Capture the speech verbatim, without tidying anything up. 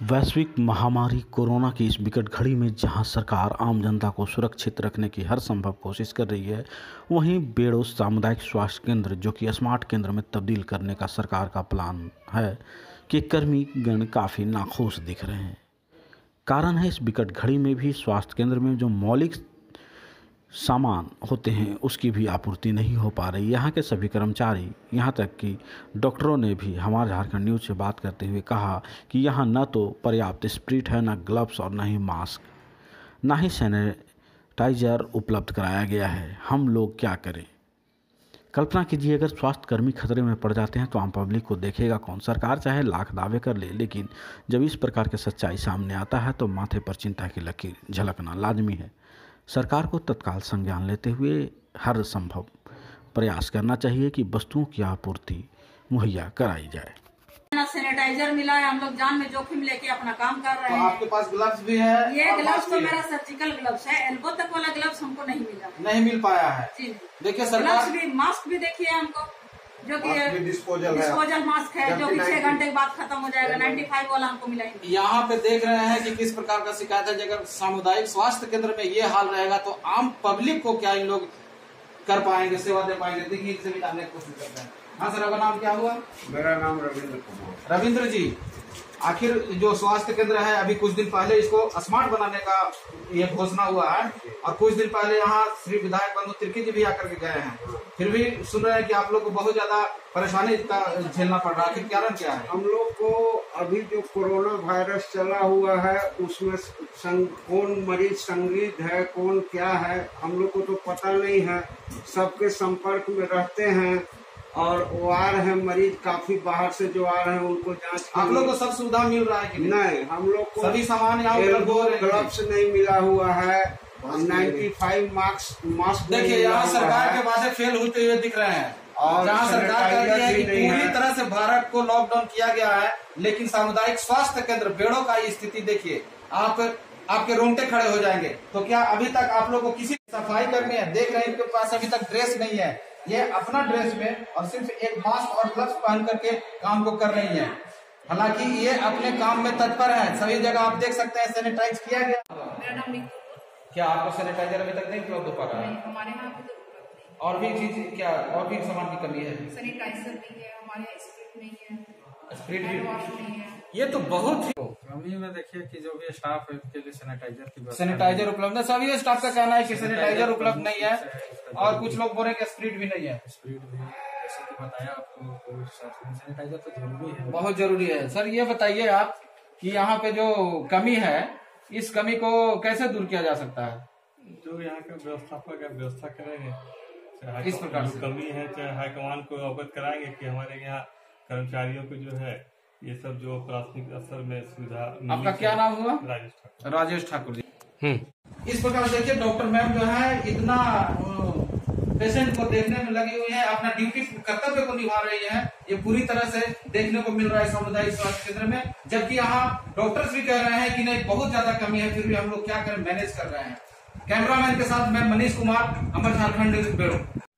वैश्विक महामारी कोरोना की इस विकट घड़ी में जहां सरकार आम जनता को सुरक्षित रखने की हर संभव कोशिश कर रही है, वहीं बेड़ो सामुदायिक स्वास्थ्य केंद्र जो कि स्मार्ट केंद्र में तब्दील करने का सरकार का प्लान है कि कर्मीगण काफ़ी नाखुश दिख रहे हैं। कारण है इस विकट घड़ी में भी स्वास्थ्य केंद्र में जो मौलिक सामान होते हैं उसकी भी आपूर्ति नहीं हो पा रही। यहाँ के सभी कर्मचारी, यहाँ तक कि डॉक्टरों ने भी हमारे झारखंड न्यूज़ से बात करते हुए कहा कि यहाँ न तो पर्याप्त स्प्रिट है, न ग्लव्स और न ही मास्क, न ही सैनिटाइजर उपलब्ध कराया गया है। हम लोग क्या करें? कल्पना कीजिए, अगर स्वास्थ्य कर्मी खतरे में पड़ जाते हैं तो आम पब्लिक को देखेगा कौन? सरकार चाहे लाख दावे कर ले, लेकिन जब इस प्रकार की सच्चाई सामने आता है तो माथे पर चिंता की लकीर झलकना लाजमी है। सरकार को तत्काल संज्ञान लेते हुए हर संभव प्रयास करना चाहिए कि वस्तुओं की आपूर्ति मुहैया कराई जाए। ना सैनिटाइजर मिला है, हम लोग जान में जोखिम लेके अपना काम कर रहे हैं। तो आपके पास ग्लव्स भी है? ये ग्लव्स तो मेरा सर्जिकल ग्लव्स है, एल्बो तक वाला ग्लव्स हमको नहीं मिला, नहीं मिल पाया है। जी देखिए सरकार, ग्लव्स भी, मास्क भी देखिए हमको, जो कि डिस्पोजल डिस्पोजल मास्क है, जो कि छह घंटे के बाद खत्म हो जाएगा। नाइन्टी फाइव वाला हमको मिला ही। यहाँ पे देख रहे हैं कि किस प्रकार का शिकायत है। अगर सामुदायिक स्वास्थ्य केंद्र में ये हाल रहेगा तो आम पब्लिक को क्या इन लोग कर पाएंगे, सेवा दे पाएंगे? देखिए इनसे भी जानने की कोशिश करते हैं। हाँ सर, आपका नाम क्या हुआ? मेरा नाम रविंद्र कुमार। रविंद्र जी, आखिर जो स्वास्थ्य केंद्र है अभी कुछ दिन पहले इसको स्मार्ट बनाने का ये घोषणा हुआ है और कुछ दिन पहले यहाँ श्री विधायक बंधु तिर्की जी भी आकर के गए हैं, फिर भी सुन रहे हैं कि आप लोग को बहुत ज्यादा परेशानी का झेलना पड़ रहा है। आखिर कारण क्या है? हम लोग को अभी जो कोरोना वायरस चला हुआ है उसमें संग, कौन मरीज संदिग्ध है, कौन क्या है, हम लोग को तो पता नहीं है। सबके संपर्क में रहते हैं और वो आ रहे हैं मरीज, काफी बाहर से जो आ रहे हैं उनको जांच। आप लोग को सब सुविधा मिल रहा है कि नहीं? नहीं, हम लोग को सभी सामान यहाँ उपलब्ध हो रहे हैं। ग्लव्स नहीं मिला हुआ है, नाइन्टी फाइव मास्क मास्क देखिए यहाँ सरकार के वादे फेल होते हुए दिख रहे हैं और जहाँ सरकार कह रही है कि पूरी तरह से भारत को लॉकडाउन किया गया है, लेकिन सामुदायिक स्वास्थ्य केंद्र बेड़ो का स्थिति देखिए, आप आपके रोंगटे खड़े हो जाएंगे। तो क्या अभी तक आप लोग को किसी सफाई कर्मी है, देख रहे हैं इनके पास अभी तक ड्रेस नहीं है, ये अपना ड्रेस में और सिर्फ एक मास्क और ग्लव्स पहन करके काम को कर रही है। हालांकि ये अपने काम में तत्पर है। सभी जगह आप देख सकते हैं सैनिटाइज किया गया। मेरा नाम नीतू। क्या आपको सैनिटाइजर अभी तक नहीं उपलब्ध हो पा रहा है? हमारे यहाँ पे तो उपलब्ध नहीं। और भी चीज क्या, और भी सामान की कमी है? सैनिटाइजर नहीं है हमारे यहाँ, स्प्रिट नहीं है, स्प्रिट हैंड वॉश नहीं है। ये तो बहुत ही कमी में देखिए कि जो भी स्टाफ है उसके लिए सैनिटाइजर की व्यवस्था सैनिटाइजर उपलब्ध है। सभी स्टाफ का कहना है कि सैनिटाइजर उपलब्ध नहीं है और कुछ लोग बोल रहे हैं कि स्प्रिट भी नहीं है। स्प्रिट भी जैसे कि बताया आपको, कोविड सैनिटाइजर तो जरूरी है, बहुत जरूरी है। सर ये बताइए आप कि यहाँ पे जो कमी है, इस कमी को कैसे दूर किया जा सकता है? जो यहाँ के व्यवस्थापक है व्यवस्था करेंगे इस प्रकार से कमी है, चाहे हाईकमान को अवगत कराएंगे कि हमारे यहाँ कर्मचारियों को जो है ये सब जो प्राथमिक स्तर में सुविधा। आपका क्या नाम हुआ? राजेश ठाकुर। राजेश ठाकुर जी। इस प्रकार देखिए डॉक्टर मैम जो है इतना पेशेंट को देखने में लगी हुई है, अपना ड्यूटी कर्तव्य को निभा रही है। ये पूरी तरह से देखने को मिल रहा है सामुदायिक स्वास्थ्य केंद्र में, जबकि यहाँ डॉक्टर्स भी कह रहे हैं कि नहीं बहुत ज्यादा कमी है, फिर भी हम लोग क्या करें, मैनेज कर रहे हैं। कैमरामैन के साथ मैं मनीष कुमार, अमर झारखंड न्यूज़ बेड़ो।